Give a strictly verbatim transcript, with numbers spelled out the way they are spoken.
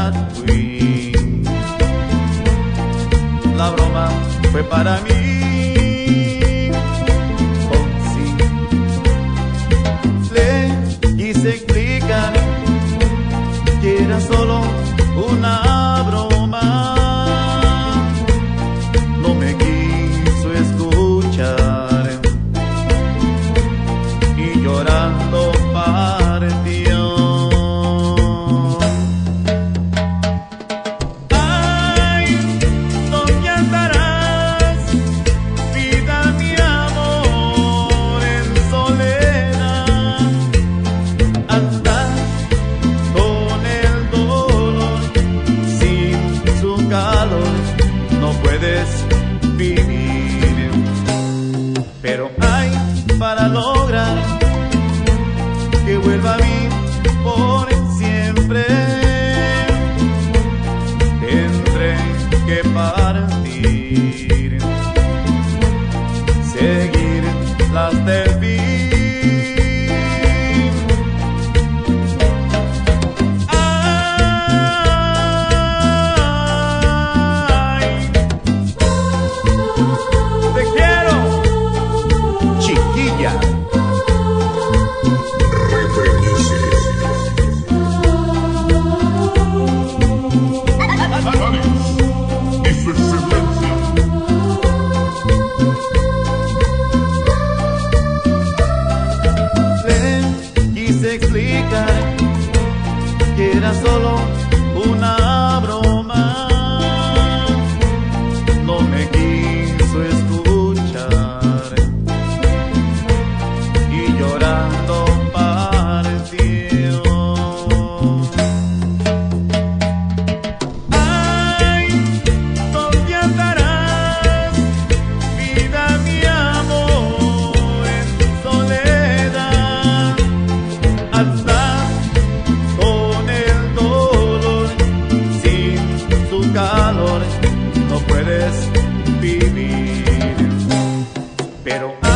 verdad fui. La broma fue para mí. Oh, sí. Le quise explicar que era solo una broma. No me quiso escuchar y llorando partió. Ay, ¿dónde andarás, vida, mi amor, en soledad? Andar con el dolor, sin su calor no puedes vivir. Pero hay para lograr que vuelva a mí por siempre, tendré que partir, seguir las del fin. Ay, te quiero, chiquilla. Y su excelencia. Le quise explicar que era solo una broma. No me quiso escuchar y llorando partió. Ay, ¿dónde andarás, vida, mi amor, en soledad? Andar con el dolor, sin su calor no puedes vivir. Pero